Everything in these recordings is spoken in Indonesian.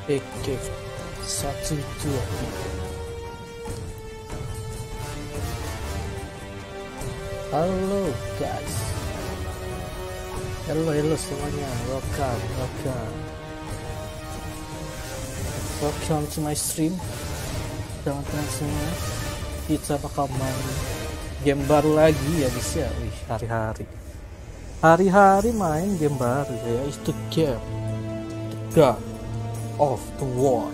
Oke, satu dua. Halo guys, halo semuanya, welcome to my stream. Teman-teman semua, kita bakal main game baru lagi ya guys ya. Wih, hari-hari main game baru ya, itu game God of War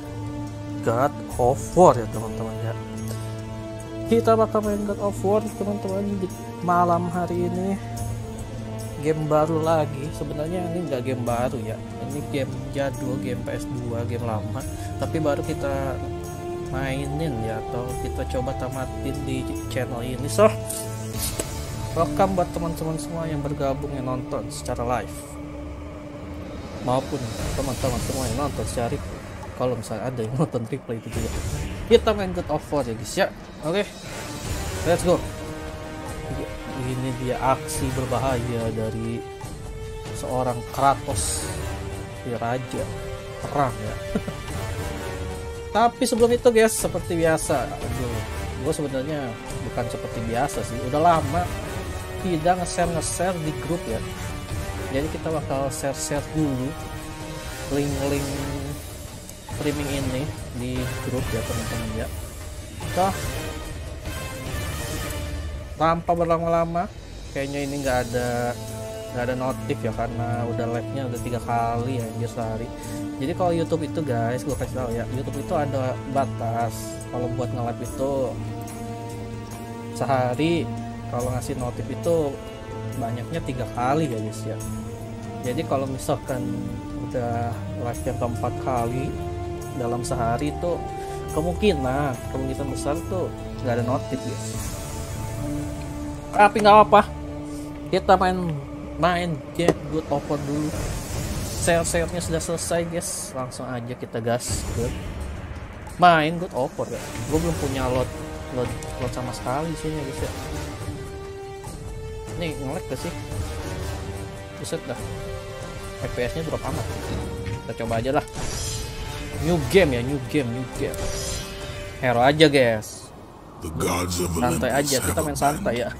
ya teman-teman ya. Kita bakal main God of War teman-teman di malam hari ini. Game baru lagi, sebenarnya ini nggak game baru ya, ini game jadul, game PS2, game lama, tapi baru kita mainin ya, atau kita coba tamatin di channel ini. So, welcome buat teman-teman semua yang bergabung, yang nonton secara live, maupun teman-teman semua yang nonton secara replay. Kalau misalnya ada yang nonton replay itu juga, kita main God of War ya guys ya. Oke, let's go. Ini dia aksi berbahaya dari seorang Kratos, raja perang ya. Tapi sebelum itu guys, seperti biasa, gue sebenarnya bukan seperti biasa sih, udah lama tidak nge-share di grup ya. Jadi kita bakal share dulu link streaming ini di grup ya teman-teman ya. Nah, tanpa berlama-lama, kayaknya ini nggak ada notif ya, karena udah live-nya udah 3 kali ya sehari. Jadi kalau YouTube itu guys, gue kasih tahu ya, YouTube itu ada batas. Kalau buat nge-live itu sehari, kalau ngasih notif itu banyaknya 3 kali ya guys ya. Jadi kalau misalkan udah live yang keempat kali dalam sehari itu kemungkinan besar tuh nggak ada notif guys. Tapi nggak apa, kita main game God of War dulu. Share-nya sudah selesai guys, langsung aja kita gas ke main God of War ya. Gue belum punya load sama sekali sini guys ya. Nih nge-lag gak sih? Buset dah, FPS nya drop amat. Kita coba aja lah, new game. Hero aja guys, santai aja, kita main santai ya.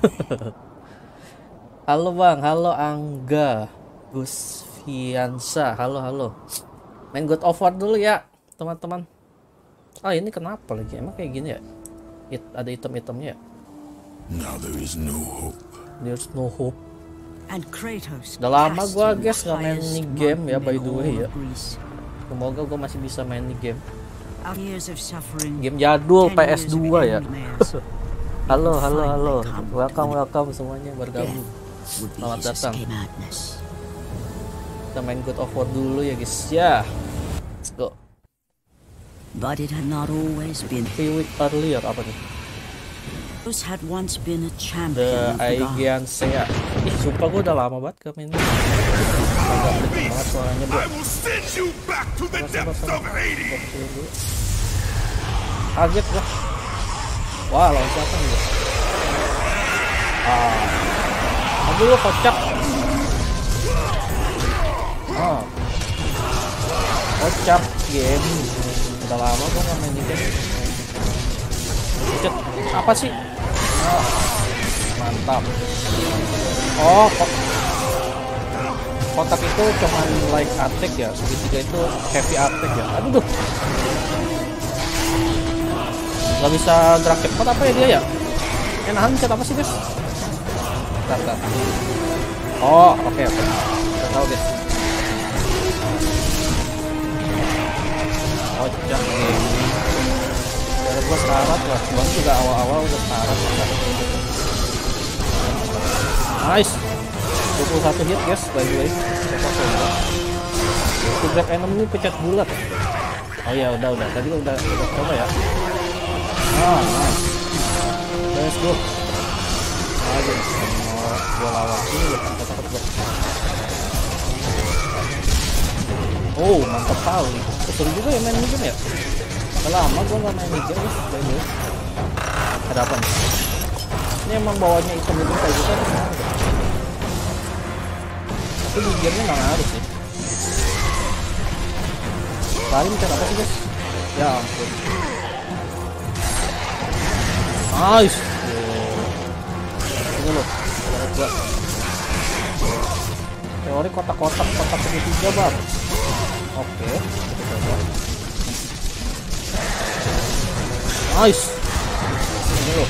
Halo bang, halo Angga, Gus Fiansa, halo. Main God of War dulu ya teman-teman. Ah ini kenapa lagi? Emang kayak gini ya? Ada item-itemnya ya? There's no hope. Udah lama gua guys nggak main ini game ya, by the way ya. Semoga gua masih bisa main ini game. Game jadul PS2 ya. Halo. Welcome semuanya bergabung. Selamat datang. Kita main God of War dulu ya guys ya. Let's go. But it had not always been. Week earlier apa nih? Had once been a champion. The Aegean Sea. Sumpah gue udah lama banget ke main ini. Agak bener banget suaranya bro. Kaget gua. Wah, lawan siapa nih? Aduh lu kocak. Kocak game. Udah lama gua nggak main ini game. Apa sih? Mantap. Kotak itu cuman light attack ya, segitiga itu heavy attack ya. Aduh. Gak bisa gerak cepat apa ya dia ya? Nahan pencet apa sih guys? Bentar. Oke. Gak tau guys. Kocak ini. Biar gue sekarat lah. Gue juga awal-awal udah sekarat. Nice. 21 hit guys, by the way. To grab enemy pencet bulat. Oh iya udah. Tadi udah coba ya. Nice. Let's go. Aja gua lawan ini ya, takut gua. Oh, mantap kali. Seru juga ya main game ya. Udah lama gua nggak main game guys. Ada apa nih? Ini emang bawanya item kayak gitu kan. Tapi di gamenya nggak ngaruh sih. Kali mencet apa sih guys? Ya ampun. Nice. Ini loh. Gua. Teori kotak-kotak segitiga bang. Oke. Nice. Ini loh.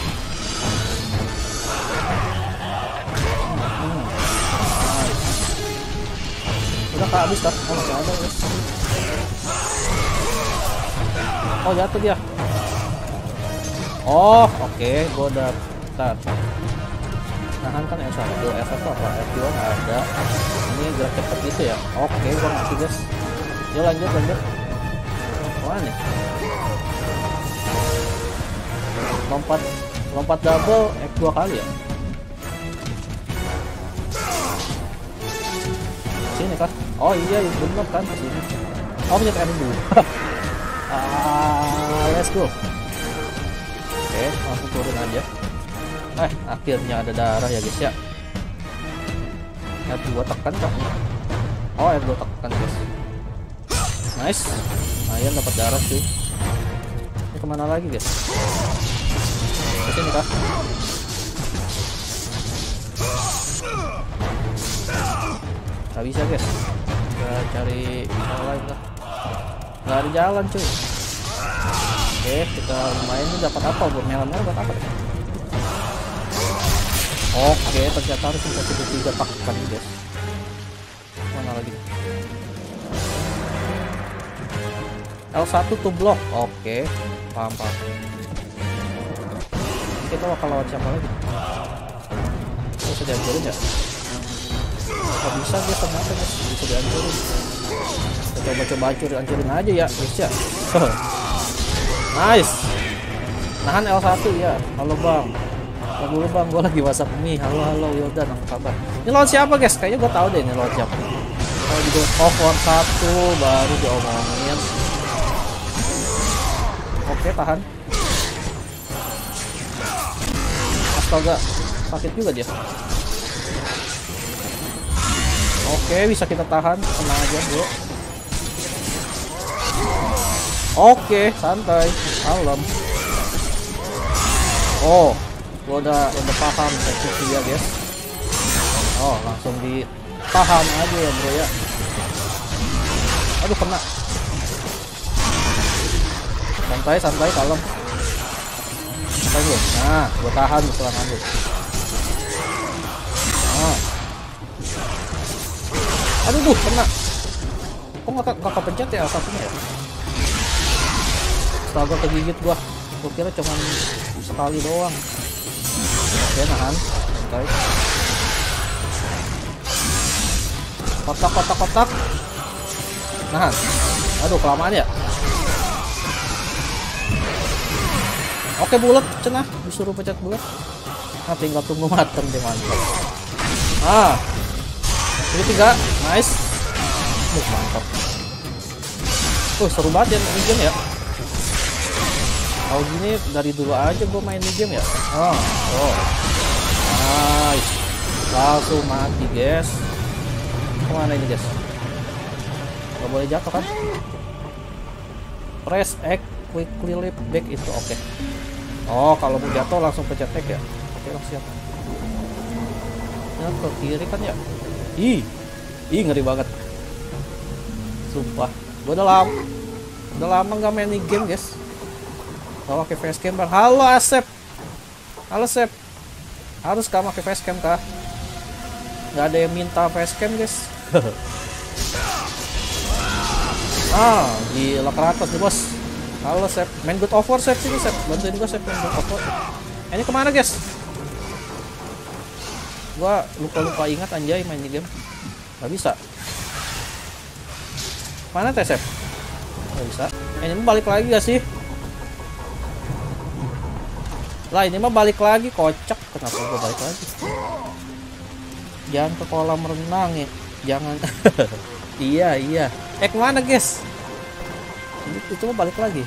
Udah kak habis kan? Oh masih ada guys. Oh jatuh dia. Oh oke, gua udah tar. Nahan kan F1, F1 apa? F2 nggak ada. Ini gerak cepet gitu ya. Oke, gua ngerti guys. Ya lanjut. Wah nih. Lompat double F2 kali ya. Sini kah? Oh iya bener kan sini. Oh pencet R2. Let's go. Oke, langsung turun aja. Akhirnya ada darah ya guys ya. R2 tekan kah? Oh R2 tekan guys. Nice. Lumayan dapat darah sih. Ini kemana lagi guys? Kesini kah? Gak bisa guys. Kita cari jalan lain lah. Gak ada jalan cuy. Oke, kita main ini dapat apa? Buat merah-merah dapat apa? Oke, ternyata harus kita segitiga tekan guys. Mana lagi? L1 to block. Oke, paham. Kita bakal lawan siapa lagi? Bisa dihancurin ya? Gak bisa dia ternyata guys, bisa dihancurin. Kita coba hancurin aja ya guys ya. Nice. Nahan L1 ya. Halo bang. Dulu bang, gue lagi masak mie. Halo Wildan, apa kabar? Ini lawan siapa guys? Kayaknya gue tahu deh ini lawan siapa. Kalau di off 1 baru diomongin. Oke, tahan. Astaga, sakit juga dia. Oke, bisa kita tahan. Tenang aja bro. Oke, santai, kalem. Oh, gua udah paham teknik dia guys. Oh, langsung ditahan aja ya bro ya. Aduh kena. Santai, kalem. Santai bro. Nah, gua tahan serangan lu. Nah. Aduh, kena. Kok nggak kepencet ya satunya ya? Astaga, kegigit gua kira cuman sekali doang. Oke, nahan. Santai. Kotak. Nahan. Aduh, kelamaan ya. Oke, bulat cenah, disuruh pencet bulat. Nah, tinggal tunggu mateng deh, mantap. Ini 3, nice. Mantap. Seru banget ya ini game ya. Kalau gini dari dulu aja gue main di game ya. Nice. Langsung mati guys. Kemana ini guys? Gak boleh jatuh kan? Press X quickly leap back itu oke. Oh, kalau mau jatuh langsung pencet X ya. Oke, siap. Ya, ke kiri kan ya. Ih ngeri banget. Sumpah. Gue udah lama nggak main di game guys. Gak pakai facecam bang. Halo Asep. Harus kah pakai facecam kah? Nggak ada yang minta facecam guys. Gila keratas nih bos. Halo Sep, main God of War Sep sini Sep, bantuin gue Sep main God of War. Ini kemana guys? Gua lupa ingat anjay main di game. Gak bisa. Mana teh Sep? Gak bisa. Ini mah balik lagi gak sih? Lah ini mah balik lagi, kocak. Kenapa gua balik lagi? Jangan ke kolam renang ya. Jangan. Iya. Kemana guys? Itu mah balik lagi.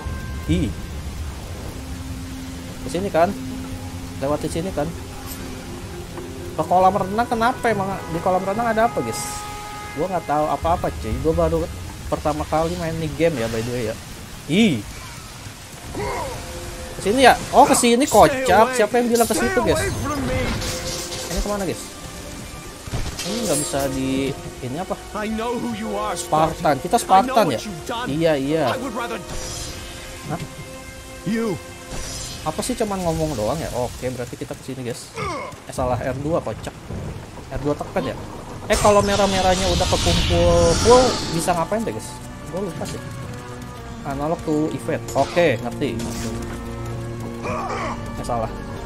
Kesini kan? Lewat di sini kan? Ke kolam renang kenapa emang? Di kolam renang ada apa guys? Gua nggak tahu apa-apa cuy. Gua baru pertama kali main nih game ya, by the way ya. Ih. Kesini ya? Oh kesini kocak. Siapa yang bilang ke situ guys? Ini kemana guys? Ini nggak bisa di ini apa? Spartan. Kita Spartan ya? Iya iya. Hah? Apa sih cuman ngomong doang ya? Oke berarti kita kesini guys. Salah R2 kocak. R2 tekan ya? Kalau merah-merahnya udah kekumpul full bisa ngapain deh guys? Gue lupa sih. Analog to event. Oke ngerti. Salah.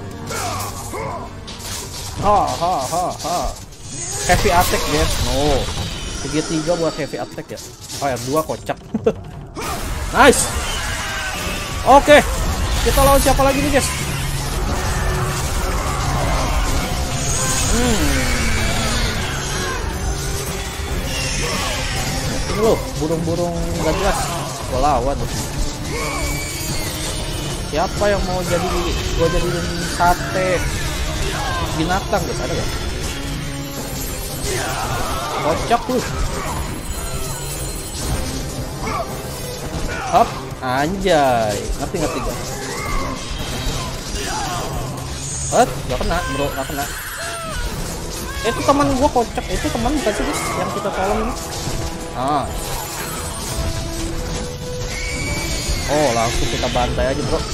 Heavy attack guys. No. Segitiga buat heavy attack ya. Oh R2 kocak. Nice. Oke. Kita lawan siapa lagi nih guys? Ini loh, burung-burung gak jelas. Gue lawan tuh. Siapa yang mau jadi gue jadiin sate binatang guys? Ada gak? Kocak lu. Hop, anjay. Ngerti gak? Gak kena bro, gak kena. Itu teman gua kocak, itu teman bukan sih guys yang kita tolong ini. Oh langsung kita bantai aja bro.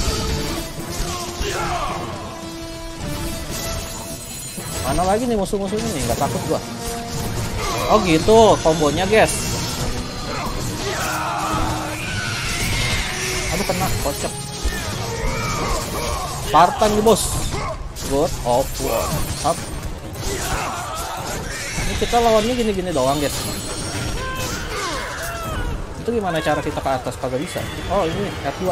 Mana lagi nih musuh-musuhnya nih, nggak takut gua. Oh gitu kombonya guys. Aduh kena kocak. Spartan nih bos. God of War. Up. Ini kita lawannya gini-gini doang guys. Itu gimana cara kita ke atas? Kagak bisa. Oh ini R2.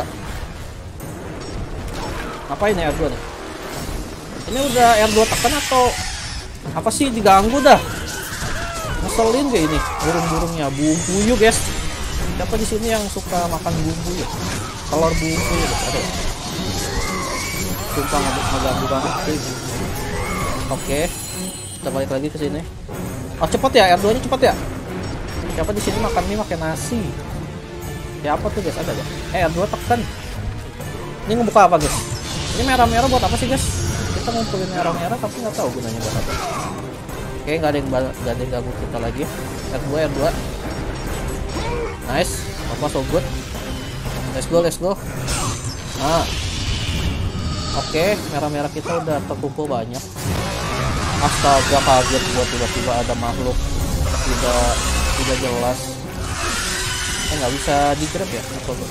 Ngapain ya R2 nih? Ini udah R2 tekan atau apa sih? Diganggu dah. Ngeselin kayak ini burung-burungnya. Bumbuyu guys. Siapa di sini yang suka makan bumbuyu? Telur bumbuyu ada. Sumpah ngeganggu banget sih. Oke. Kita balik lagi ke sini. Oh cepet ya R2 nya cepet ya. Siapa di sini makan mie pakai nasi? Siapa tuh guys? Ada gak? R2 tekan. Ini ngebuka apa guys? Ini merah-merah buat apa sih guys? Kita ngumpulin merah-merah tapi nggak tahu gunanya buat apa. Oke nggak ada yang ganggu kita lagi. R2. Nice. Apa so good. Let's go. Nah. Oke, merah-merah kita udah terkumpul banyak. Astaga kaget buat tiba-tiba ada makhluk tidak jelas. Nggak bisa di-grab ya?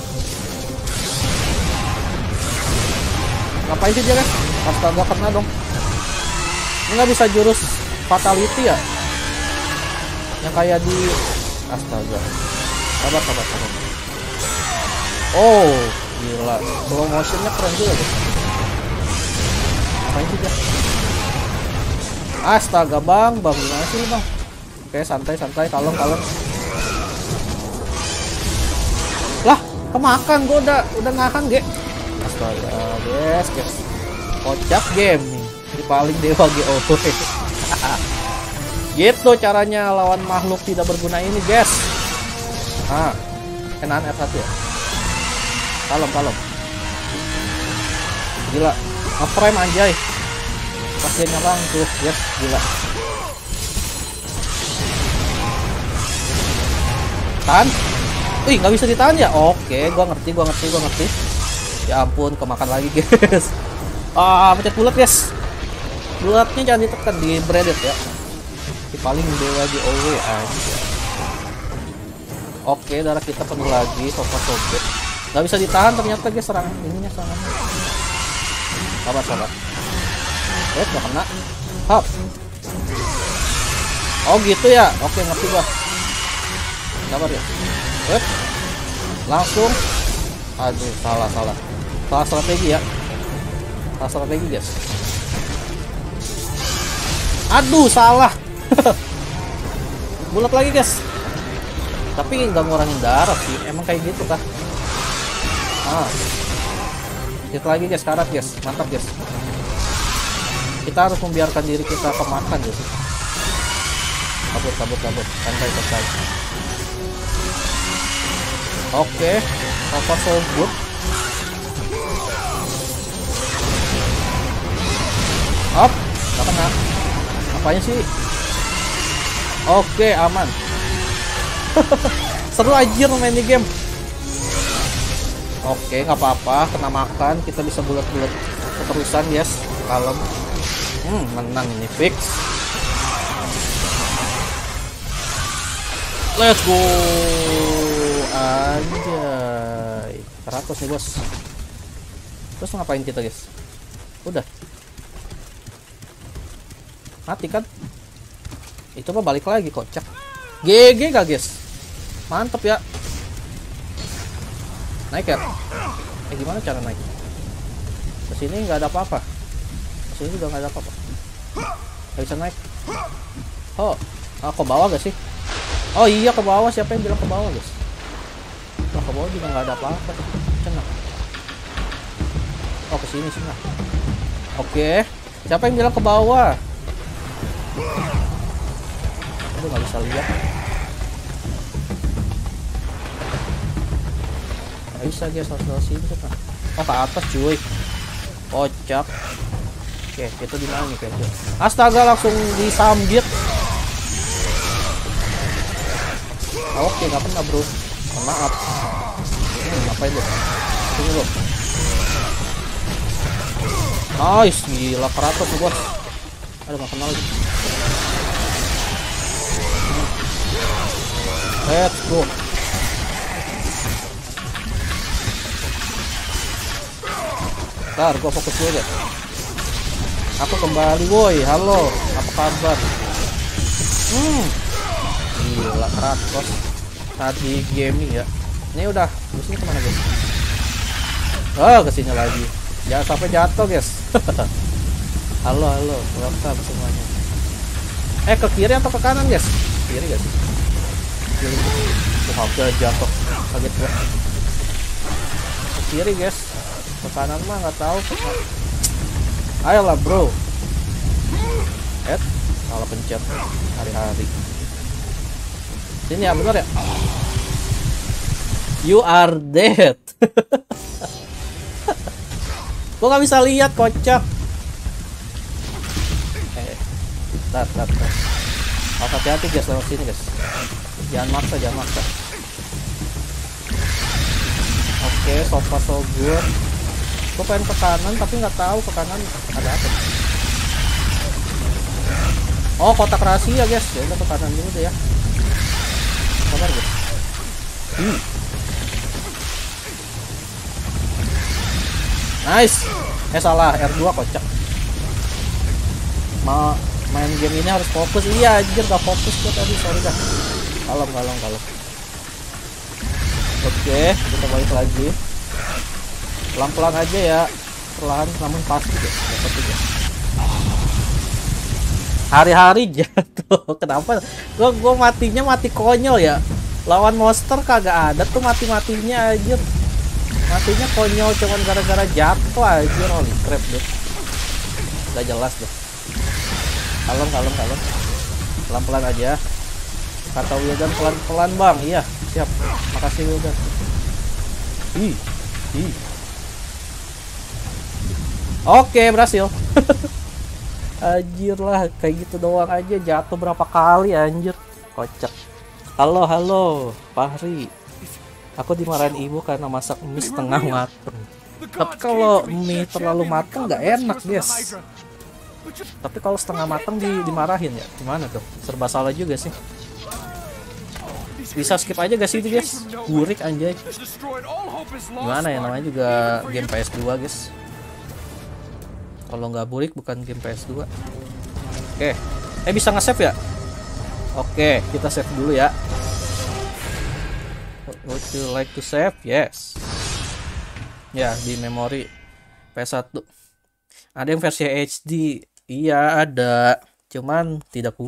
Ngapain sih dia guys? Astaga kena dong. Ini nggak bisa jurus fatality ya? Yang kayak di astaga. Sabar. Oh, gila. Slow motionnya keren juga guys. Ngapain sih dia? Astaga bang, gimana sih bang? Oke santai, kalem. Lah, kemakan gua udah nahan ge. Astaga, guys. Kocak game nih. Ini paling dewa GOV. Gitu caranya lawan makhluk tidak berguna ini, guys. Kenaan R1 ya. Kalem. Gila, nge-frame anjay. Pasien nyerang tuh, yes, gila. Tahan. Nggak bisa ditahan ya? Oke, gua ngerti. Ya ampun, kemakan lagi guys. Pencet bulat guys. Bulatnya jangan ditekan, di breaded ya. Ini paling dewa di OW aja. Oke, darah kita penuh lagi, sobat. Nggak bisa ditahan ternyata guys serangan serangannya. Sabar. Gak kena. Hop. Oh gitu ya. Oke ngerti gua. Sabar ya. Langsung. Aduh salah strategi ya. Salah strategi guys. Aduh salah. Bulat lagi guys. Tapi nggak ngurangin darah sih. Emang kayak gitu kah? Hit lagi guys, karat guys. Mantap guys. Kita harus membiarkan diri kita kemakan guys. Kabur. Santai. Oke, so far so good. Hop, gak kena. Apanya sih? Oke, aman. Seru anjir main di game. Oke, nggak apa-apa, kena makan, kita bisa bulat-bulat keterusan, yes. Kalem. Menang ini fix. Let's go. Anjay. 100 nih, Bos. Terus ngapain kita, guys? Udah. Mati kan? Itu mah balik lagi, kocak. GG gak, guys? Mantep ya. Naik ya? Gimana cara naik? Kesini nggak ada apa-apa. Kesini juga nggak ada apa-apa. Nggak bisa naik. Oh, ke bawah gak sih? Oh iya, ke bawah. Siapa yang bilang ke bawah, guys? Oh, ke bawah juga nggak ada apa-apa. Cenah. Oh, kesini sih. Oke. Siapa yang bilang ke bawah? Aduh, nggak bisa lihat. Nggak bisa, guys, harus sini kan. Oh, ke atas cuy. Kocak. Oke, kita di mana nih kayaknya? Astaga, langsung disambit. Oke, nggak kena bro. Maaf. Ngapain lu? Tunggu bro. Nice, gila keraton tuh bos. Aduh, nggak kenal lagi. Let's go. Ntar gua fokus dulu deh. Aku kembali woi. Halo, apa kabar? Gila Kratos tadi gaming ya. Ini udah musuhnya kemana guys? Oh, kesini lagi. Jangan sampai jatuh guys. halo, welcome semuanya. Ke kiri atau ke kanan guys? Kiri guys. Kiri. Hampir jatuh. Kaget gua. Ke kiri guys. Ke kanan mah nggak tahu. Ayolah bro. Salah pencet hari-hari. Sini ya, bener ya? You are dead. Gua nggak bisa lihat, kocak. Tar. Harus hati-hati guys lewat sini guys. Jangan maksa. Oke, so far so good. Gue pengen ke kanan tapi nggak tahu ke kanan ada apa. Oh, kotak rahasia guys. Ya udah ke kanan dulu deh ya. Sabar guys. Nice. Salah, R2 kocak. Mau main game ini harus fokus. Iya anjir, gak fokus gue tadi, sorry dah. Kalem. Oke, kita balik lagi. Pelan-pelan aja ya, perlahan namun pasti deh. Dapat juga. Hari-hari jatuh. Kenapa? Gue matinya mati konyol ya. Lawan monster kagak ada tuh mati-matinya aja. Matinya konyol cuman gara-gara jatuh aja. Holy crap deh. Gak jelas deh. Kalem. Pelan-pelan aja. Kata Wildan pelan-pelan bang. Iya, siap. Makasih Wildan. Oke, berhasil. Anjir lah, kayak gitu doang aja jatuh berapa kali anjir. Kocak. Halo, Fahri. Aku dimarahin ibu karena masak mie setengah mateng. Tapi kalau mie terlalu mateng nggak enak, guys. Tapi kalau setengah mateng dimarahin ya. Gimana tuh? Serba salah juga sih. Bisa skip aja gak sih itu, guys? Burik anjay. Gimana ya, namanya juga game PS2, guys. Kalau nggak burik bukan game PS2. Oke. Bisa nge-save ya? Oke, kita save dulu ya. Would you like to save? Yes. Ya, di memori PS1. Ada yang versi HD. Iya, ada. Cuman tidak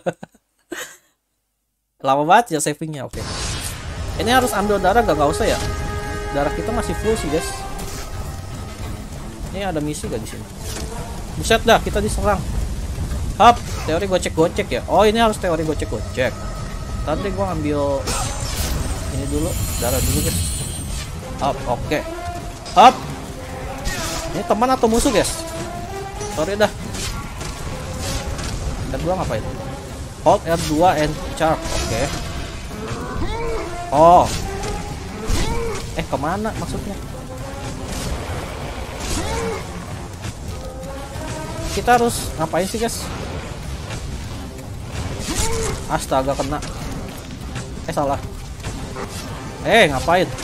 lama banget ya savingnya. Oke. Ini harus ambil darah gak usah ya? Darah kita masih full sih, guys. Ini ada misi gak di sini? Buset dah, kita diserang. Hap, teori gocek-gocek ya. Oh, ini harus teori gocek-gocek. Tadi gua ambil ini dulu, darah dulu guys. Hop, oke. Hop. Ini teman atau musuh, guys? Sorry dah. R2 ngapain? Hold R2 and charge. Oke. Oh. Kemana maksudnya? Kita harus ngapain sih, guys? Astaga, kena. Salah. Ngapain?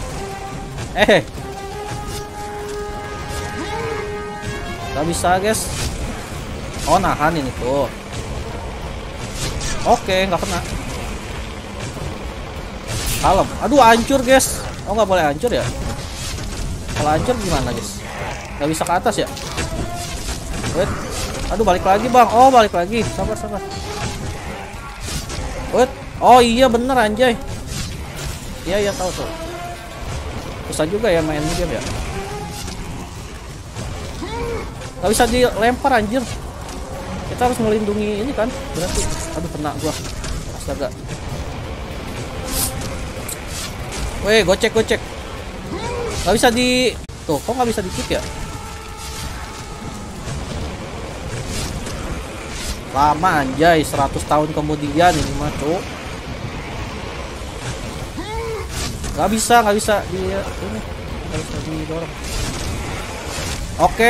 Gak bisa, guys. Oh, nahan ini tuh. Oke, nggak kena. Kalem. Aduh, hancur, guys. Oh, nggak boleh hancur ya? Kalau hancur gimana, guys? Nggak bisa ke atas ya? Wait. Aduh, balik lagi, bang. Oh, balik lagi. Sabar. Wait. Oh iya, bener anjay. Iya, tahu tuh. Susah juga ya main game ya. Gak bisa dilempar, anjir. Kita harus melindungi ini kan. Berarti. Aduh, kena gua. Astaga. Weh, gocek. Gak bisa di... Tuh, kok gak bisa di-kick ya? Lama anjay, 100 tahun kemudian ini mah, cuk. Gak bisa di ini. Gak bisa didorong. Oke.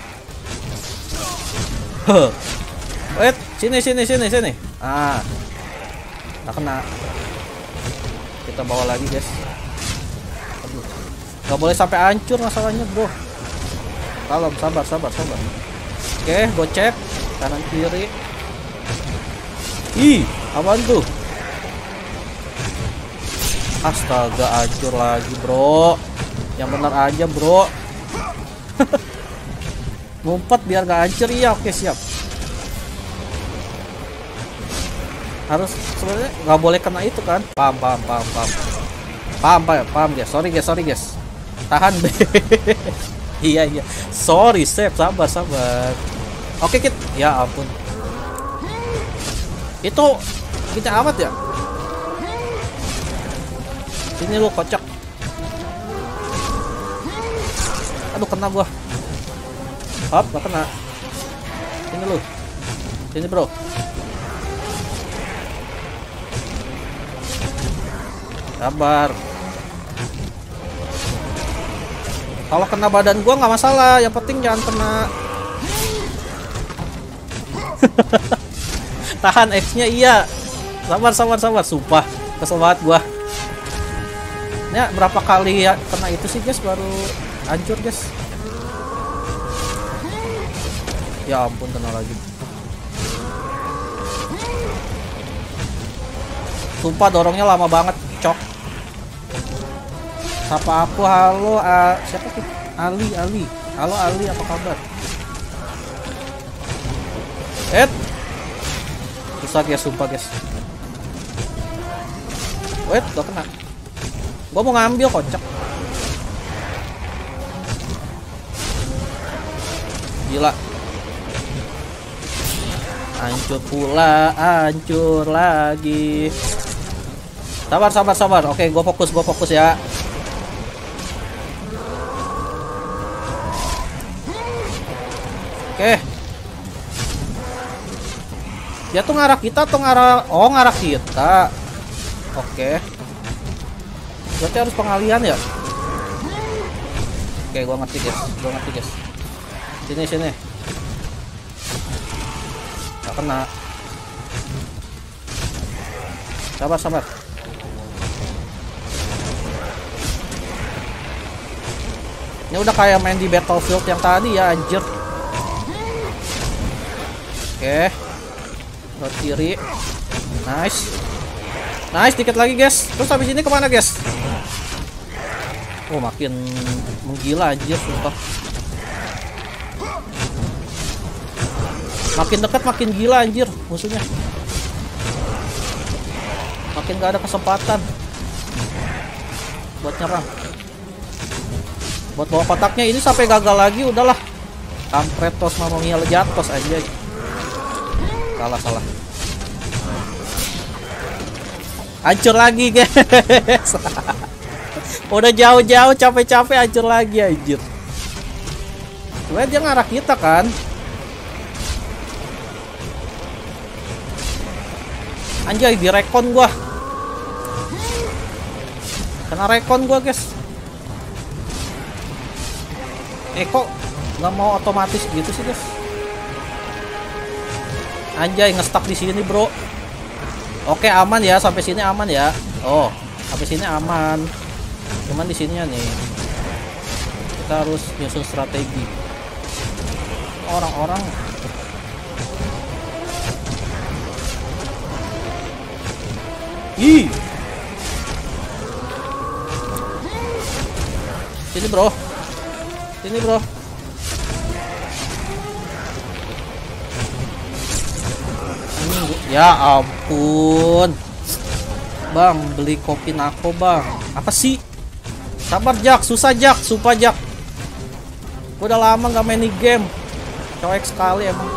Wait, sini. Ah. Gak kena. Kita bawa lagi, guys. Aduh. Gak boleh sampai hancur masalahnya, bro. Kalem, sabar. Oke, gocek kanan kiri. Ih, apaan tuh? Astaga, hancur lagi, bro. Yang benar aja, bro. Ngumpet biar gak hancur. Iya, oke, siap. Harus sebenarnya nggak boleh kena itu kan. Paham guys. Sorry guys. Tahan. Iya. Sorry, sabar. Oke, ya ampun. Itu kita amat ya. Sini lu, kocak. Aduh, kena gua. Hop, gak kena. Sini lu. Sini, bro. Sabar. Kalau kena badan gua nggak masalah, yang penting jangan kena. Tahan X-nya, iya. Sabar. Sumpah, kesel banget gua. Ya, berapa kali ya kena itu sih, guys, baru hancur, guys. Ya ampun, kena lagi. Sumpah dorongnya lama banget, cok. Sapa aku, halo, siapa tuh? Ali. Halo Ali, apa kabar? Susah ya, sumpah, guys. Wait, gak kena. Gua mau ngambil, kocak. Gila. Hancur pula, hancur lagi. Sabar. Oke, gua fokus ya. Oke. Dia tuh ngarah kita atau ngarah... Oh, ngarah kita. Oke. Berarti harus pengalihan ya? Oke, gua ngerti guys. Sini. Gak kena. Sabar. Ini udah kayak main di Battlefield yang tadi ya, anjir. Oke. Ke kiri. Nice, dikit lagi, guys. Terus habis ini kemana, guys? Oh, makin menggila, anjir, sumpah. Makin dekat makin gila, anjir, musuhnya. Makin gak ada kesempatan buat nyerang. Buat bawa kotaknya ini sampai gagal lagi, udahlah. Kampretos mamongnya lejatos aja. Salah. Hancur lagi, guys. Udah jauh-jauh capek-capek hancur lagi anjir. Sebenernya dia ngarah kita kan. Anjay, direkon gua. Kena rekon gua, guys. Kok nggak mau otomatis gitu sih, guys? Anjay, ngestak di sini, bro. Oke, aman ya, sampai sini aman ya. Oh, sampai sini aman. Cuman di sininya nih, kita harus nyusun strategi. Orang-orang ih, sini bro, sini bro. Ya ampun, bang, beli kopi nako bang. Apa sih? Sabar Jak, susah Jak, sumpah Jak. Gua udah lama nggak main di game, coek sekali emang.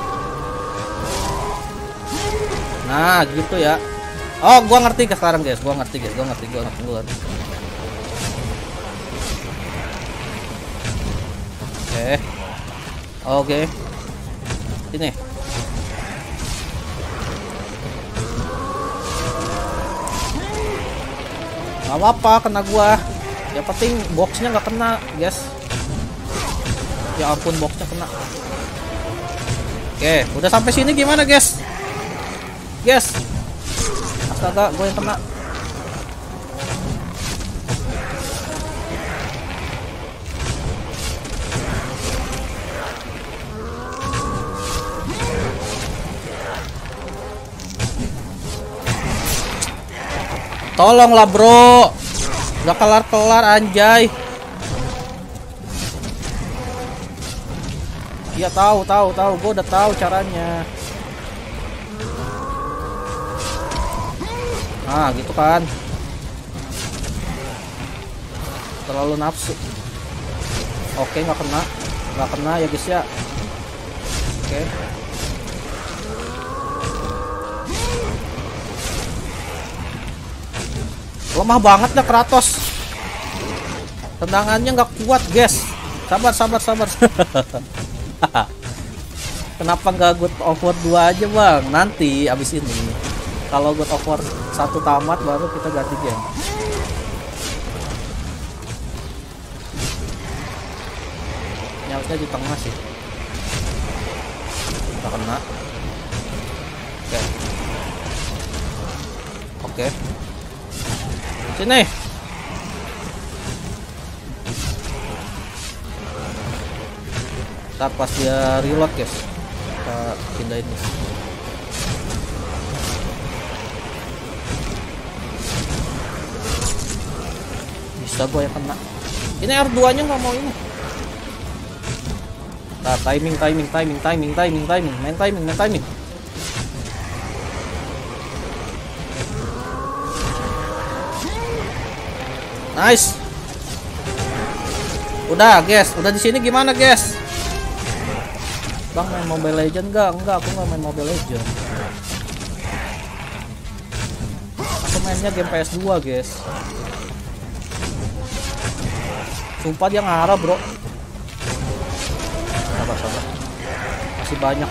Nah gitu ya. Oh, gua ngerti sekarang guys, gua ngerti. Oke. Ini. Gak apa-apa kena gua. Yang penting boxnya nggak kena, guys. Ya ampun, boxnya kena. Oke, udah sampai sini gimana, guys? Guys. Astaga, gue yang kena. Tolonglah, bro. Udah kelar-kelar anjay. Iya, tahu. Gue udah tahu caranya. Nah, gitu kan. Terlalu nafsu. Oke, nggak kena ya guys ya. Oke. Lemah banget dah Kratos. Tendangannya nggak kuat guys. Sabar. Kenapa nggak God of War 2 aja bang? Nanti abis ini, kalau God of War 1 tamat baru kita ganti game. Nyalnya di tengah sih. Kita kena. Oke. Sini. Ntar pas dia reload guys, kita pindahin nih. Bisa gue yang kena. Ini R2 nya nggak mau ini. Nah, timing. Main timing. Nice. Udah guys, udah di sini gimana guys? Bang, main Mobile Legend enggak, aku nggak main Mobile Legend. Aku mainnya game PS2 guys. Sumpah dia ngarah bro. Sabar. Masih banyak.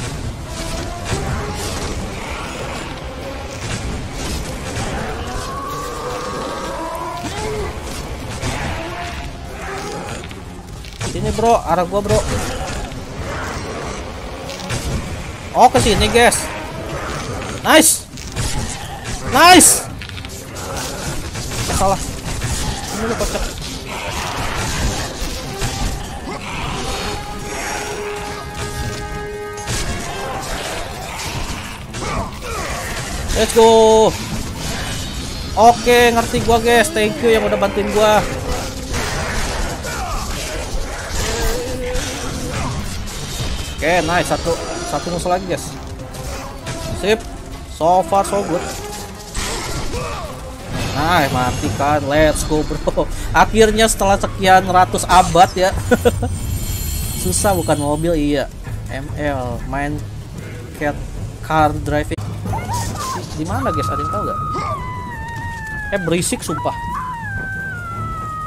Sini bro, arah gua bro. Oh, ke sini guys. Nice. Salah. Ini lu kocak. Let's go. Oke, ngerti gua guys. Thank you yang udah bantuin gua. Oke, nice. Satu musuh lagi guys. Sip. So far so good. Nah, mati kan. Let's go bro. Akhirnya setelah sekian ratus abad ya. Susah bukan mobil, iya. ML main car driving. Di mana guys? Ada yang tahu nggak? Berisik sumpah.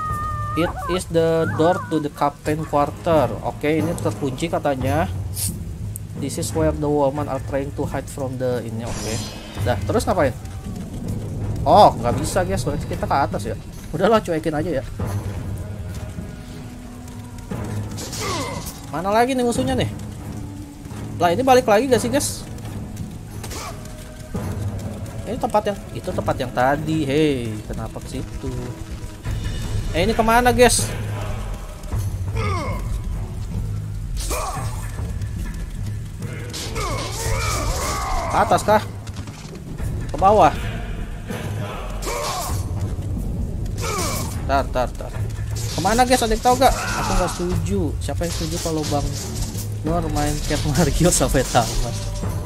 It is the door to the captain quarter. Oke, ini terkunci katanya. This is where the woman are trying to hide from the ini. Oke. Dah, terus ngapain? Oh, nggak bisa guys, berarti kita ke atas ya. Udahlah, cuekin aja ya. Mana lagi nih musuhnya nih? Lah, ini balik lagi gak sih guys? Ini tempat yang tadi. Hei, kenapa ke situ? Ini kemana guys? Ke atas kah? Ke bawah? Tar. Kemana guys? Ada yang tahu gak? Aku nggak setuju. Siapa yang setuju kalau Bang Nur main Cat Mario sampai tamat?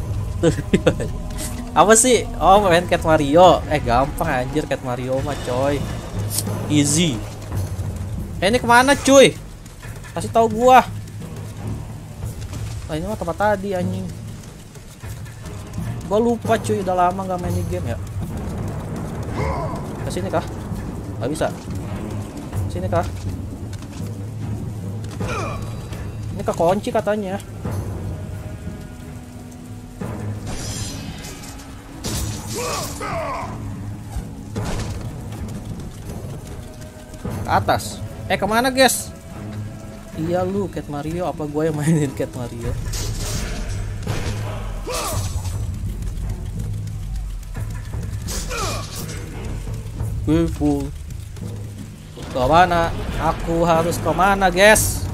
Apa sih? Oh, main Cat Mario. Gampang anjir Cat Mario mah coy. Easy. Ini kemana cuy? Kasih tahu gua. Nah, ini mah tempat tadi anjing. Gua lupa cuy, udah lama nggak main game ya. Kesini kah? Nggak bisa. Sini kah? Ini kekunci katanya. Ke atas. Kemana guys? Iya lu Cat Mario, apa gue yang mainin Cat Mario? Full. Kemana? Aku harus kemana guys?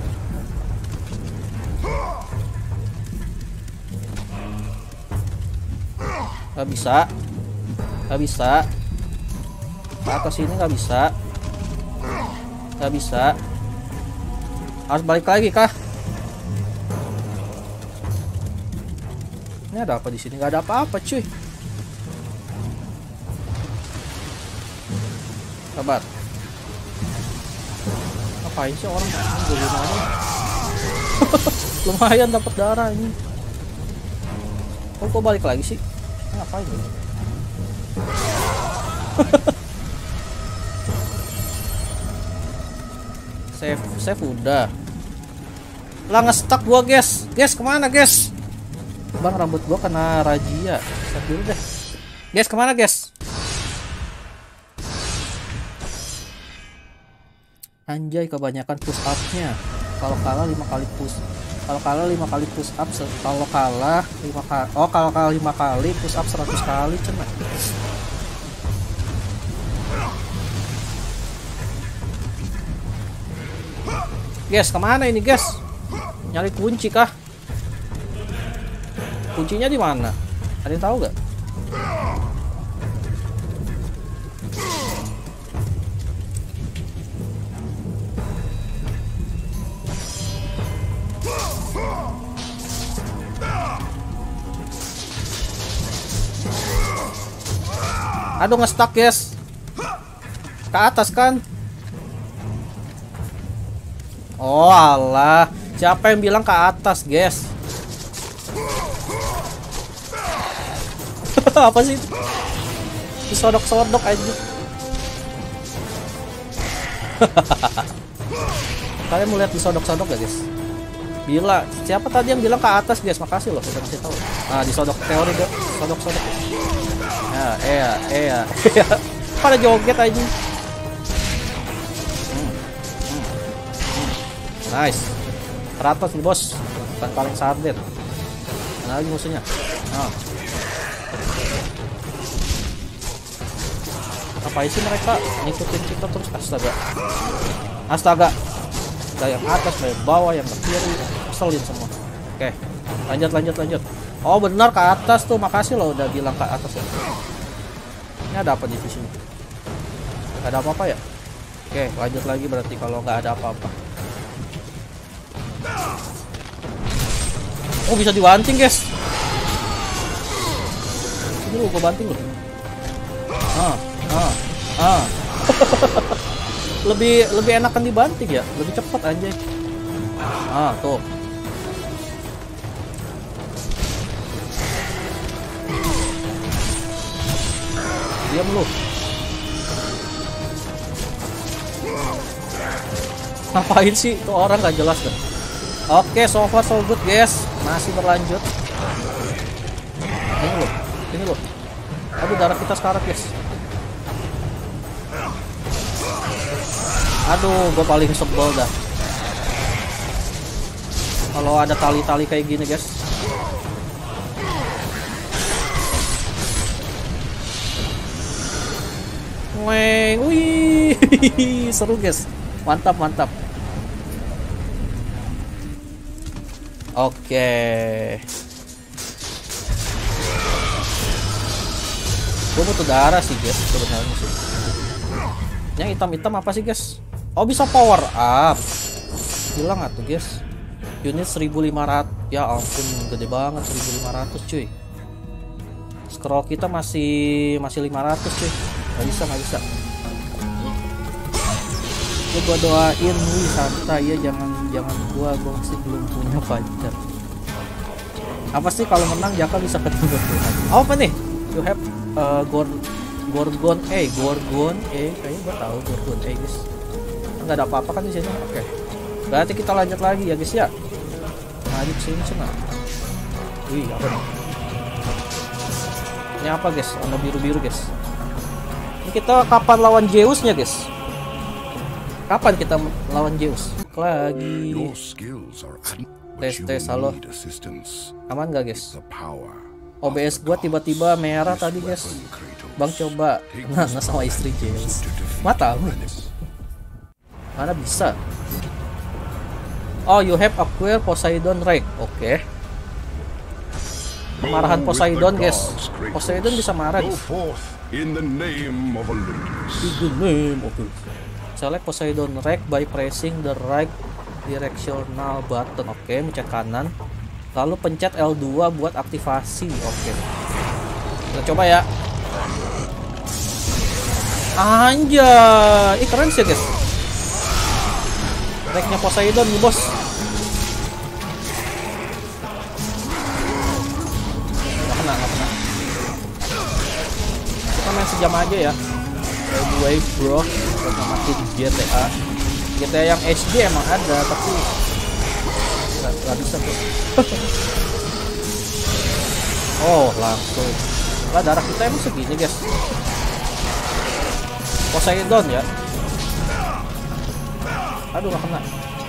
Gak bisa. Ke atas sini gak bisa. Harus balik lagi kah? Ini ada apa di sini? Gak ada apa-apa cuy. Sabar. Ngapain sih orang? Lumayan dapat darah ini. Kok balik lagi sih? Ngapain ini? Save udah. Lah nge-stuck gua guys. Guys kemana guys? Bang, rambut gua kena razia. Save dulu deh. Guys kemana guys? Anjay, kebanyakan push up-nya. Kalau kalah 5 kali push. Kalau kalah 5 kali push up. Kalau kalah 5 kali. Oh, kalau kalah 5 kali push up 100 kali cenah. Guys, kemana ini guys? Nyari kunci kah? Kuncinya di mana? Ada yang tahu gak? Aduh, nge-stuck guys. Ke atas kan? Oh alah, siapa yang bilang ke atas guys? Apa sih itu? Disodok-sodok aja. Kalian mau lihat disodok-sodok gak guys? Bila siapa tadi yang bilang ke atas guys? Makasih loh, sudah kasih tahu. Nah, disodok teori deh, sodok-sodok. Ya, pada joget aja. Nice. Kratos nih bos, bukan paling sarden. Mana lagi musuhnya? Ngapain sih mereka ngikutin kita terus? Astaga. Dari yang atas, dari bawah, yang ke kiri, keselin semua. Oke, lanjut. Oh benar, ke atas tuh. Makasih loh udah bilang ke atas ya. Ini ada apa di sini? Gak ada apa-apa ya? Oke, lanjut lagi berarti kalau nggak ada apa-apa. Oh, bisa dibanting guys. Ini lu, gua banting loh. lebih enakan dibanting ya, lebih cepat anjay. Tuh. Diam lu. Ngapain sih tuh orang gak jelas deh. Oke, so far so good guys. Masih berlanjut. Ini loh. Ini loh. Aduh, darah kita sekarang guys. Aduh, gue paling sebel dah kalau ada tali-tali kayak gini guys. Weng, wih, seru guys. Mantap, mantap. Oke. Gue butuh darah sih guys sebenarnya sih. Yang hitam-hitam apa sih guys? Oh, bisa power up. Hilang atuh guys. Unit 1500. Ya ampun, gede banget 1500 cuy. Scroll kita masih 500 cuy. Gak bisa. Ya gua doain wih santai ya, jangan gua masih belum punya pacar. Apa sih kalau menang Jaka bisa ketemu Tuhan? Oh, apa nih? You have Gorgon kayaknya gua tahu Gorgon guys. Nggak ada apa-apa kan di sini. Oke. Berarti kita lanjut lagi ya guys ya. Lanjut sini cina. Wih, apa nih? Ini apa guys? Warna biru-biru guys. Ini kita kapan lawan Zeusnya guys? Kapan kita lawan Zeus? Lagi. Tes halo. Aman nggak guys? OBS gua tiba-tiba merah tadi guys. Bang coba nah sama istri Zeus. Matamu. Mana bisa? Oh, you have acquired Poseidon Rake. Oke. Kemarahan Poseidon guys. Poseidon bisa marah guys. In the name of Olympus. Select Poseidon Rake by pressing the right directional button. Oke, mencet kanan. Lalu pencet L2 buat aktivasi. Oke. Kita coba ya. Anjay, keren sih guys. Rake-nya Poseidon nih bos. Gak kena. Kita main sejam aja ya. Anyway bro, kita makin GTA yang HD emang ada, tapi gak bisa bro. Oh langsung lah, darah kita emang segini guys. Poseidon ya. Aduh, gak kena.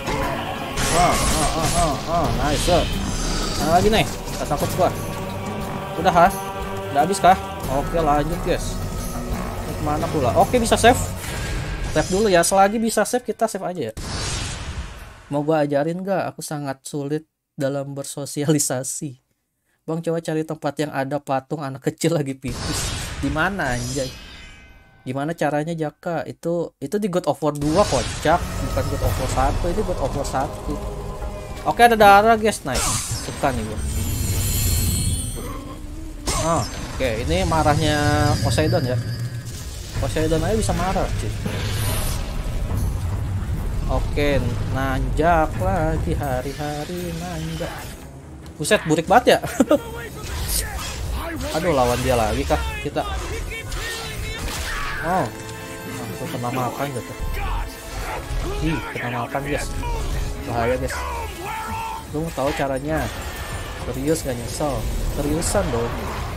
Nice. Nah, lagi nih. Gak takut gua. Udah ha? Udah habis kah? Oke, lanjut guys. Ini kemana pula? Oke, bisa save. Save dulu ya. Selagi bisa save, kita save aja ya. Mau gua ajarin gak? Aku sangat sulit dalam bersosialisasi. Bang, coba cari tempat yang ada patung anak kecil lagi pipis. Di mana anjay? Gimana caranya Jaka? Itu di God of War 2 kocak, bukan God of War 1. Ini God of War 1. Oke, ada darah guys, nice. Suka nih gua. Oke, ini marahnya Poseidon ya. Poseidon aja bisa marah cuy. Oke, nanjak lagi hari-hari nanjak. Buset, burik banget ya. Aduh, lawan dia lagi kah kita? Oh, langsung kena makan gitu. Kena makan guys. Bahaya guys. Lu mau tahu caranya? Serius gak nyesel? Seriusan dong.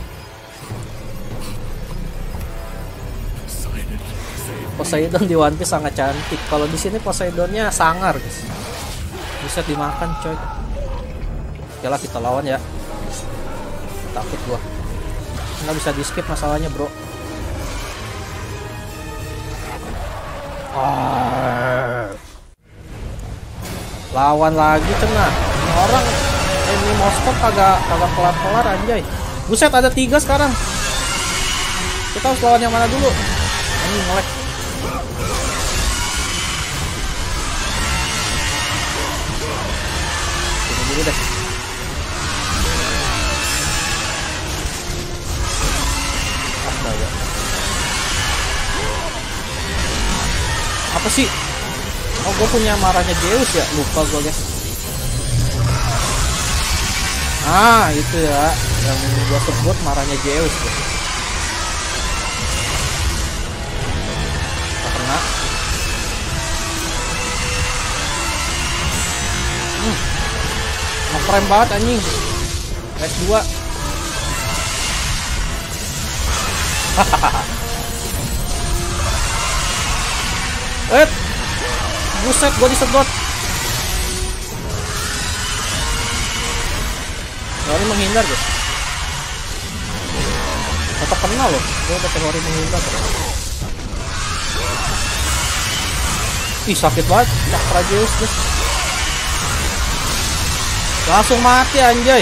Poseidon di One Piece sangat cantik. Kalau di sini Poseidonnya sangar guys. Bisa dimakan coy. Oke lah, kita lawan ya. Takut gua. Nggak bisa di skip masalahnya bro. Lawan lagi kena. Ini orang ini monster kagak kelar-kelar anjay. Buset, ada 3 sekarang. Kita harus lawan yang mana dulu? Ini ngelek. Ini dulu deh. Astaga. Apa sih? Oh, gue punya marahnya Zeus ya, lupa gue guys. Itu ya yang gue sebut marahnya Zeus guys. Gak kena. Ngeprem banget anjing. S2. Buset, gua disedot. Teori menghindar guys. Tetap kena loh. Gua ada teori menghindar. Ih, sakit banget. Cakra Zeus guys. Langsung mati anjay.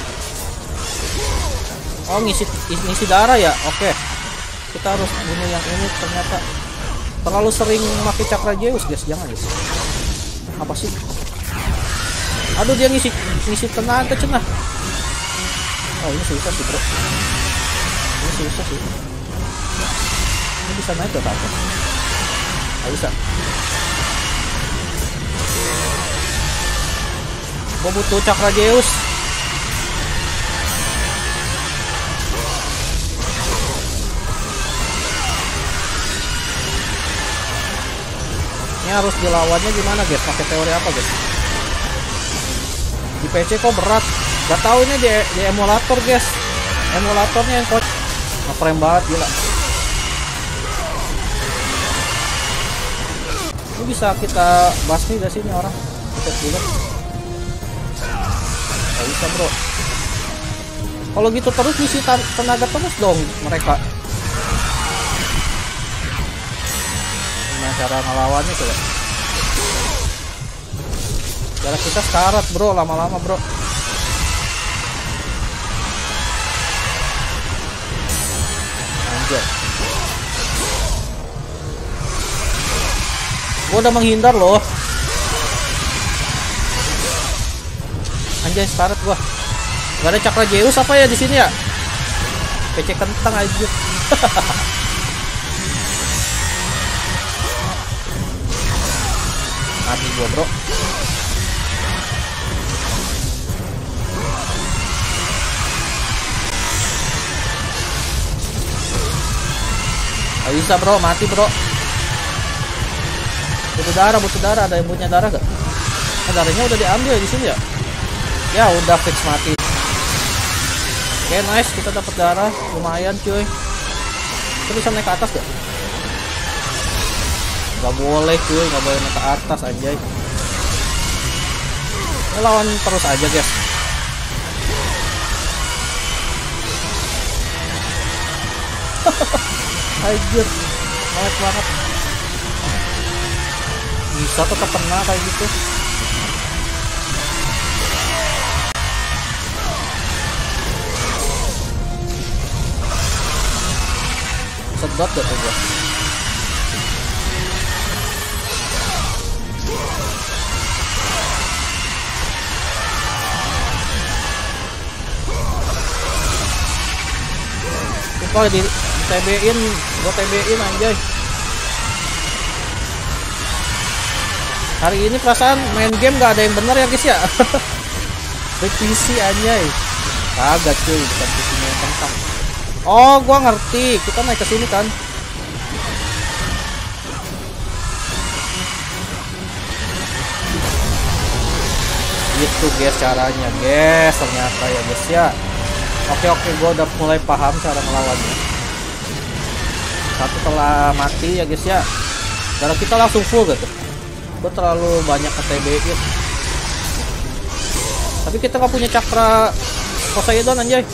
Oh, ngisi darah ya. Oke. Kita harus bunuh yang ini. Ternyata terlalu sering pakai Cakra Zeus guys. Jangan guys. Apa sih? Aduh, dia ngisi tenaga cenah. Oh, ini susah sih bro. Ini susah sih. Ini bisa naik ke atas. Nggak bisa. Gua butuh Cakra Zeus. Ini harus dilawannya gimana guys? Pakai teori apa guys? Di PC kok berat. Gak tahu ini di emulator guys. Emulatornya yang kok nge-frame banget gila. Ini bisa kita basmi gak sih ini orang? Kita dulu. Gak bisa bro. Kalau gitu terus ngisi tenaga terus dong mereka. Gimana cara ngelawannya coba? Cara kita sekarat bro, lama-lama bro. Anjay. Gua udah menghindar loh. Anjay, sekarat gua. Gak ada Cakra Zeus apa ya di sini ya? PC kentang aja. Mati gua bro. Gak bisa bro, mati bro. Butuh darah, ada yang punya darah gak? Nah, darahnya udah diambil di sini ya. Ya udah fix mati. Oke, nice, kita dapat darah, lumayan cuy. Kita bisa naik ke atas gak? Gak boleh cuy, gak boleh naik ke atas anjay. Ini lawan terus aja guys. Anjir, banget banget. Bisa tetap kena kayak gitu. Sedot gak tuh gua? Kalau di TB-in, gua TB-in anjay. Hari ini perasaan main game gak ada yang bener ya guys ya. Revisi anjay. Kagak cuy, bukan revisinya yang kentang. Oh, gua ngerti. Kita naik ke sini kan. Gitu guys caranya, guys. Ternyata ya guys ya. Oke, gua udah mulai paham cara melawannya. Satu telah mati ya guys ya. Darah kita langsung full gitu. Gua terlalu banyak ke TB-in. Tapi kita nggak punya Cakra Poseidon anjay.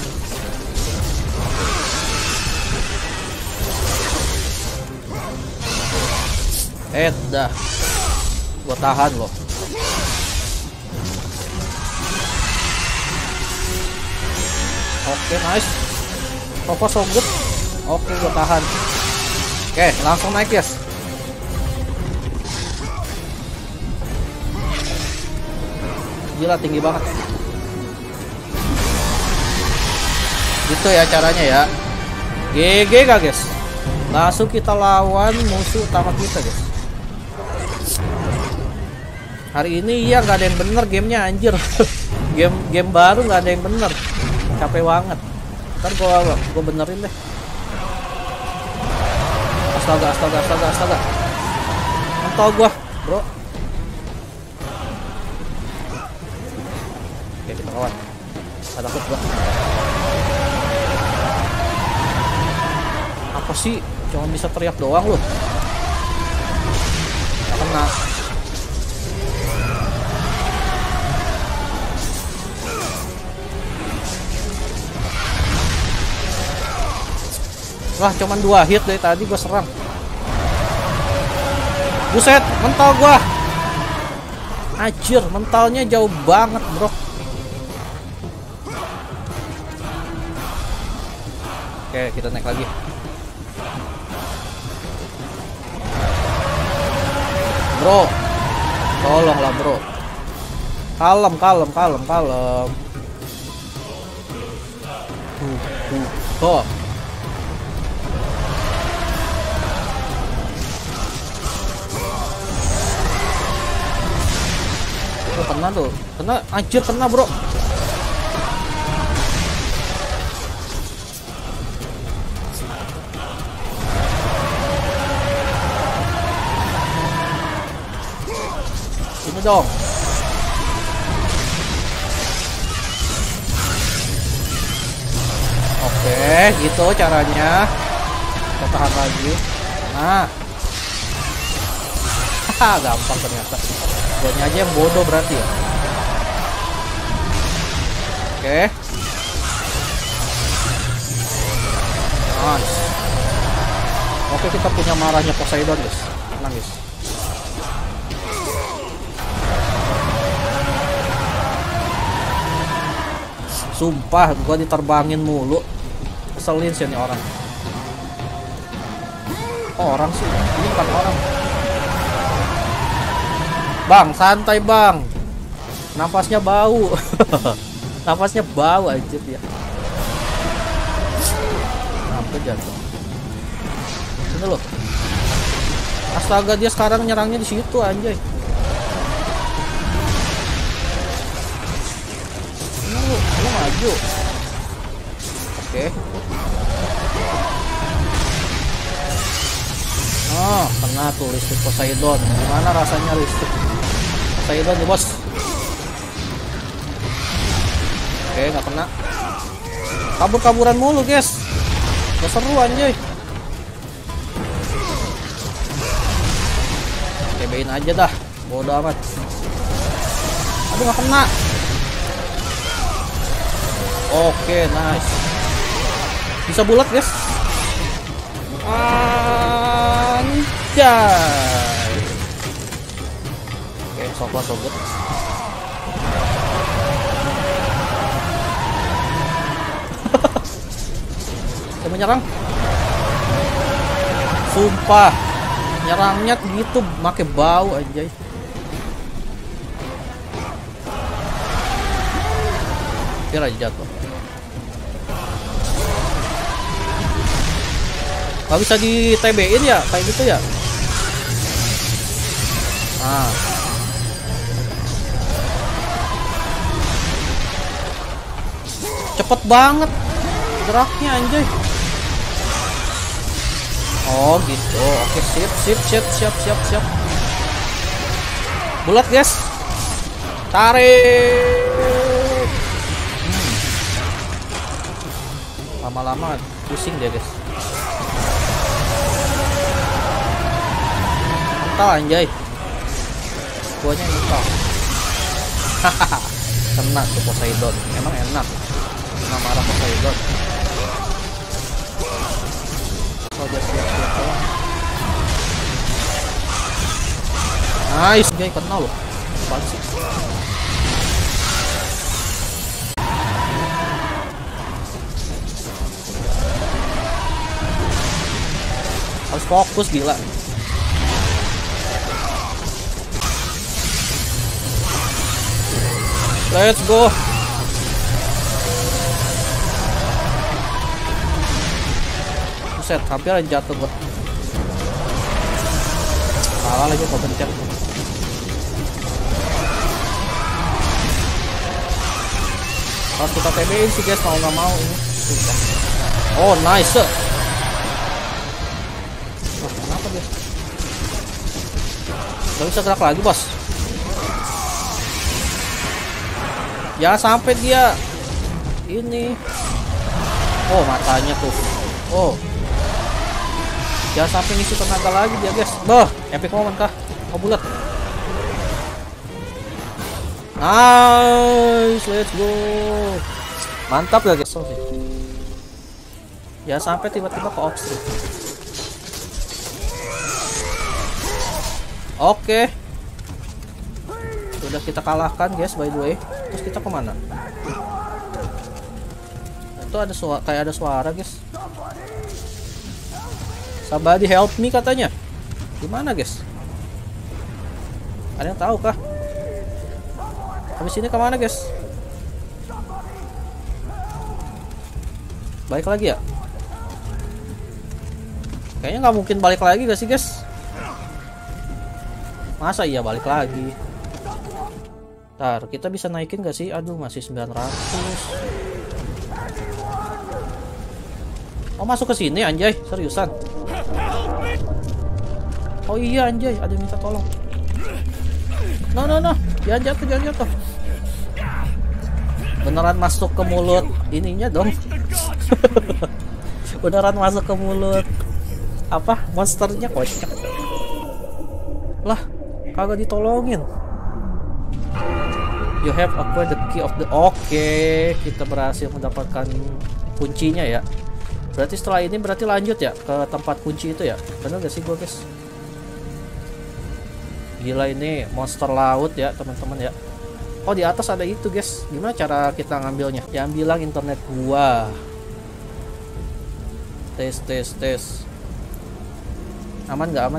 Dah. Gua tahan loh. Oke, nice. So far so good. Oke, gua tahan. Oke, langsung naik guys. Gila, tinggi banget. Gitu ya caranya ya. GG gak guys? Langsung kita lawan musuh utama kita guys. Hari ini ya nggak ada yang bener gamenya anjir. game baru nggak ada yang bener. Capek banget. Ntar gua benerin deh. Astaga. Mentol gua, bro. Oke, kita lawan. Ada takut gua. Apa sih? Cuma bisa teriak doang loh. Gak kena. Wah, cuman 2 hit dari tadi gua serang. Buset, mental gua. Anjir, mentalnya jauh banget, bro. Oke, kita naik lagi. Bro, tolonglah bro. Kalem. Oh. Kena tuh, anjir kena bro. Ini dong. Oke, gitu caranya. Kita tahan lagi. Nah, haha, gampang ternyata. Guanya aja yang bodoh berarti ya. Oke. Nice. Oke, kita punya marahnya Poseidon guys. Tenang guys. Sumpah, gua diterbangin mulu. Keselin sih ini orang. Oh, orang sih. Ini bukan orang. Bang, santai bang. Nafasnya bau. Nafasnya bau aja dia. Sampai jatuh. Ini loh. Astaga, dia sekarang nyerangnya di situ anjay. Lu maju. Oke. Oh, kena tuh listrik Poseidon. Gimana rasanya listrik Poseidon nih bos? Oke, nggak kena. Kabur-kaburan mulu guys. Gak seru anjay. TB-in aja dah. Bodoh amat. Aduh, nggak kena. Oke, nice. Bisa bulat guys. Anjay. Oke, so far so good. Dia menyerang. Sumpah, nyerangnya gitu, make bau anjay. Dia aja jatuh. Gak bisa di TB-in ya, kayak gitu ya. Nah. Cepet banget geraknya anjay. Oh gitu. Oke, siap. Bulat guys. Tarik. Lama-lama pusing dia guys. Mental anjay. Guanya mental. Hahaha. Kena tuh Poseidon. Emang enak. Kena marah Poseidon. Oh, dia siap-siap doang. Nice, dia kena loh. Apaan sih? Harus fokus gila. Let's go. Buset, hampir aja jatuh gua. Salah lagi gua pencet. Harus kita TB-in sih guys, mau nggak mau ini. Susah. Oh nice. Wah, kenapa dia? Gak bisa gerak lagi bos. Ya sampai dia ini. Oh, matanya tuh. Oh. Jangan sampai ngisi tenaga lagi dia, guys. Bah, epic moment kah? Oh, bulat. Nice, let's go. Mantap ya, guys. Jangan sampai tiba-tiba ke offstream. Oke. Sudah kita kalahkan, guys, by the way. Terus kita kemana? Itu ada suara, kayak ada suara, guys. Somebody help me katanya. Gimana, guys? Ada yang tahu kah? Habis ini kemana, guys? Balik lagi ya? Kayaknya nggak mungkin balik lagi gak sih, guys? Masa iya balik lagi? Ntar kita bisa naikin gak sih? Aduh, masih 900. Oh, masuk ke sini anjay, seriusan. Oh iya anjay, ada yang minta tolong. No, jangan jatuh. Beneran masuk ke mulut ininya dong. Beneran masuk ke mulut apa monsternya, kocak. Lah, kagak ditolongin. You have acquired the key of the... Oke, kita berhasil mendapatkan kuncinya ya. Berarti setelah ini berarti lanjut ya ke tempat kunci itu ya. Bener gak sih gue, guys? Gila, ini monster laut ya teman-teman ya. Oh, di atas ada itu, guys. Gimana cara kita ngambilnya? Yang bilang internet gua. Tes. Aman nggak?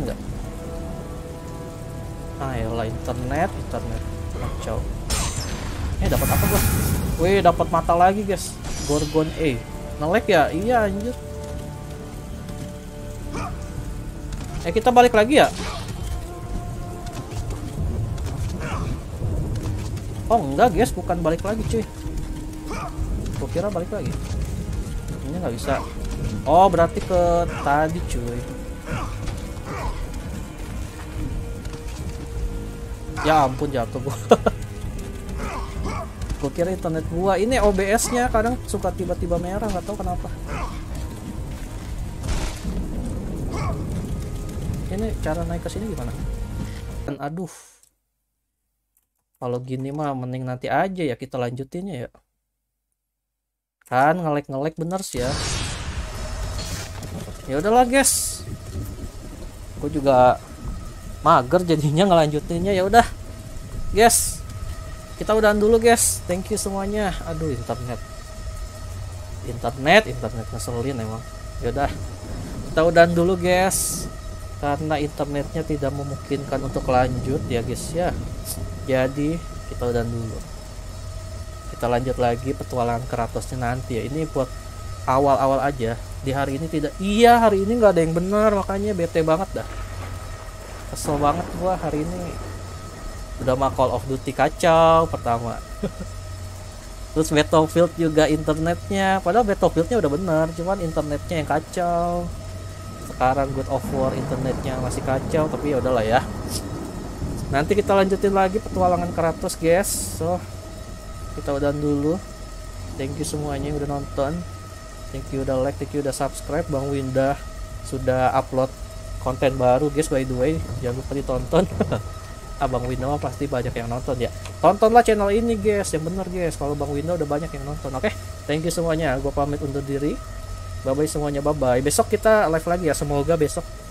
Ayolah, internet. Kacau. Dapat apa gua? Wih, dapat mata lagi, guys. Gorgon A. Nge-lag ya? Iya anjir. Kita balik lagi ya? Oh enggak, guys, bukan balik lagi, cuy. Gua kira balik lagi. Ini nggak bisa. Oh, berarti ke tadi, cuy. Ya ampun, jatuh gua. Gua kira internet gua. Ini OBS-nya kadang suka tiba-tiba merah, nggak tahu kenapa. Ini cara naik ke sini gimana? Dan aduh. Kalau gini mah mending nanti aja ya kita lanjutinnya ya. Kan ngelek bener sih ya. Ya udahlah, guys. Gue juga mager jadinya ngelanjutinnya. Ya udah, guys. Kita udahan dulu, guys. Thank you semuanya. Aduh, internet ngeselin emang. Ya udah. Kita udahan dulu, guys. Karena internetnya tidak memungkinkan untuk lanjut ya, guys ya. Jadi kita udahan dulu. Kita lanjut lagi petualangan Kratosnya nanti ya. Ini buat awal-awal aja. Di hari ini tidak. Iya, hari ini nggak ada yang benar, makanya bete banget dah. Kesel banget gua hari ini. Udah mah Call of Duty kacau pertama. Terus Battlefield juga internetnya. Padahal Battlefieldnya udah benar, cuman internetnya yang kacau. Sekarang God of War internetnya masih kacau, tapi ya udahlah ya. Nanti kita lanjutin lagi petualangan Kratos, guys. So, kita udahan dulu. Thank you semuanya yang udah nonton. Thank you udah like, thank you udah subscribe. Bang Winda sudah upload konten baru, guys, by the way. Jangan lupa ditonton. Abang Winda pasti banyak yang nonton ya. Tontonlah channel ini, guys. Yang bener, guys. Kalau Bang Winda udah banyak yang nonton. Oke, thank you semuanya. Gue pamit undur diri. Bye-bye semuanya, bye-bye. Besok kita live lagi ya. Semoga besok